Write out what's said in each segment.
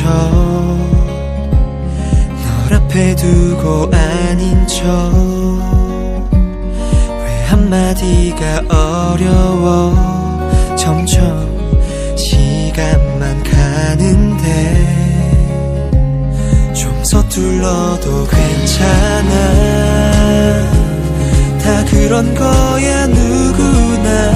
척 널 앞에 두고 아닌 척 왜 한마디가 어려워 점점 시간만 가는데 좀 서툴러도 괜찮아 다 그런 거야 누구나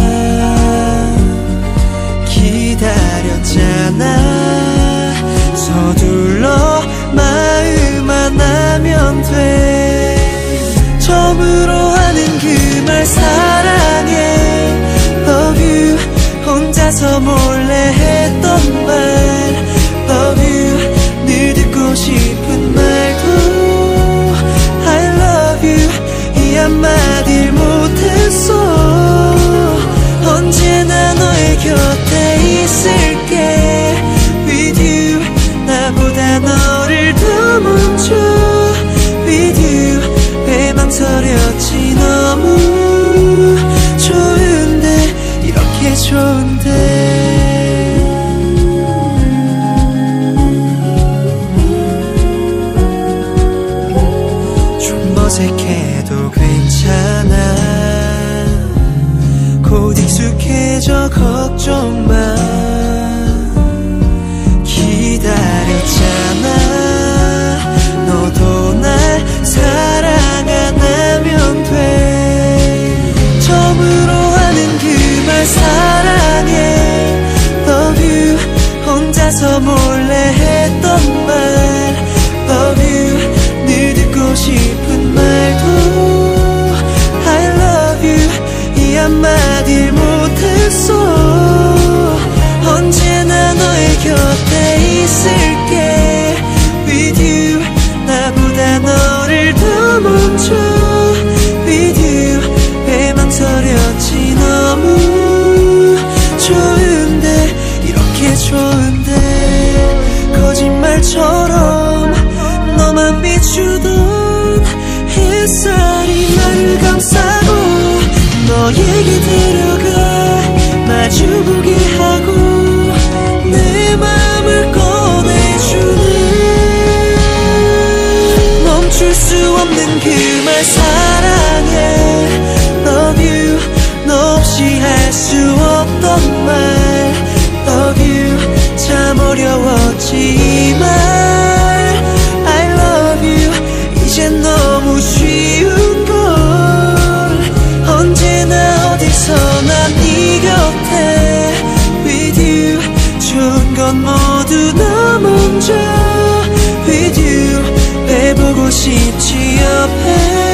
기다렸잖아 서둘러 마음만 하면 돼 처음으로 하는 그 말 사랑해 Love you 혼자서 몰래 했던 말 Love you 늘 듣고 싶은 말도 I love you 이 한마디를 못했어 언제나 너의 곁에 있을게 With you 나보다 너를 더 먼저 With you 왜 망설였지 너무 좋은데 이렇게 좋은데 좀 어색해도 괜찮아 곧 익숙해져 걱정 마 기다렸잖아 너도 날 사랑 안 하면 돼 처음으로 하는 그 말 사랑해 Love you 혼자서 몰래 했던 말 Love you 늘 듣고 싶은 말도 I love you 이 한마디를 못했어 언제나 너의 곁에 있을게 With you 나보다 너를 더 먼저 With you 왜 망설였지 너무 좋은데 이렇게 좋은데 거짓말처럼 너만 비추던 햇살이 나를 감싸고 너에게 데려가 마주보게 하고 내 마음을 꺼내주네 멈출 수 없는 그 말 사랑해 Love you 너 없이 할 수 없던 말 Love you 참 어려웠지만 I love you 이젠 너무 쉬운 걸 언제나 어디서나 네 곁에 With you 좋은 건 모두 너 먼저 With you 왜 보고 싶지 옆에